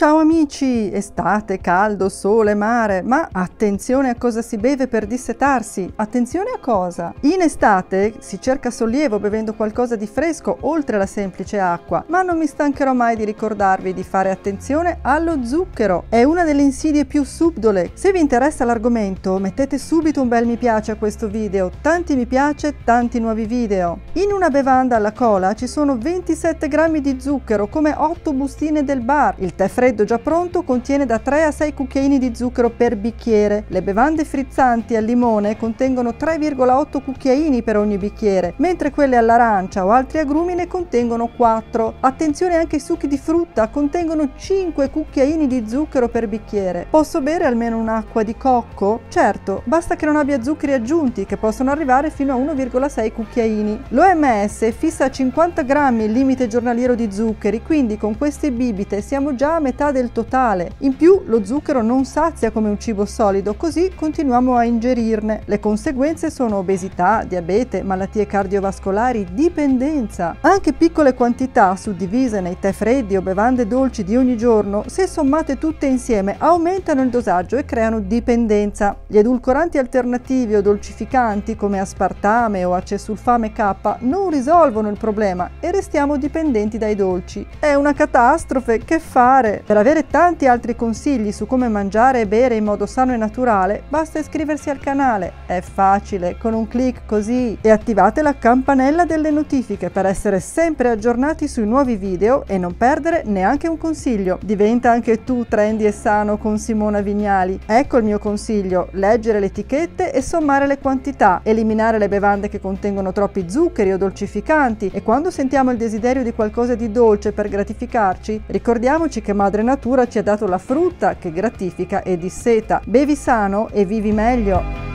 Ciao amici! Estate, caldo, sole, mare, ma attenzione a cosa si beve per dissetarsi. Attenzione a cosa? In estate si cerca sollievo bevendo qualcosa di fresco oltre alla semplice acqua, ma non mi stancherò mai di ricordarvi di fare attenzione allo zucchero. È una delle insidie più subdole. Se vi interessa l'argomento, mettete subito un bel mi piace a questo video. Tanti mi piace, tanti nuovi video. In una bevanda alla cola ci sono 27 grammi di zucchero, come 8 bustine del bar. Il tè freddo già pronto contiene da 3 a 6 cucchiaini di zucchero per bicchiere. Le bevande frizzanti al limone contengono 3,8 cucchiaini per ogni bicchiere, mentre quelle all'arancia o altri agrumi ne contengono 4. Attenzione anche ai succhi di frutta, contengono 5 cucchiaini di zucchero per bicchiere. Posso bere almeno un'acqua di cocco? Certo, basta che non abbia zuccheri aggiunti, che possono arrivare fino a 1,6 cucchiaini. L'OMS fissa a 50 grammi il limite giornaliero di zuccheri, quindi con queste bibite siamo già a metà del totale. In più lo zucchero non sazia come un cibo solido, così continuiamo a ingerirne. Le conseguenze sono obesità, diabete, malattie cardiovascolari, dipendenza. Anche piccole quantità suddivise nei tè freddi o bevande dolci di ogni giorno, se sommate tutte insieme, aumentano il dosaggio e creano dipendenza. Gli edulcoranti alternativi o dolcificanti come aspartame o acesulfame K non risolvono il problema e restiamo dipendenti dai dolci. È una catastrofe, che fare? Per avere tanti altri consigli su come mangiare e bere in modo sano e naturale, basta iscriversi al canale. È facile, con un clic così. E attivate la campanella delle notifiche per essere sempre aggiornati sui nuovi video e non perdere neanche un consiglio. Diventa anche tu trendy e sano con Simona Vignali. Ecco il mio consiglio: leggere le etichette e sommare le quantità, eliminare le bevande che contengono troppi zuccheri o dolcificanti, e quando sentiamo il desiderio di qualcosa di dolce per gratificarci, ricordiamoci che Madre Natura ci ha dato la frutta che gratifica e disseta. Bevi sano e vivi meglio!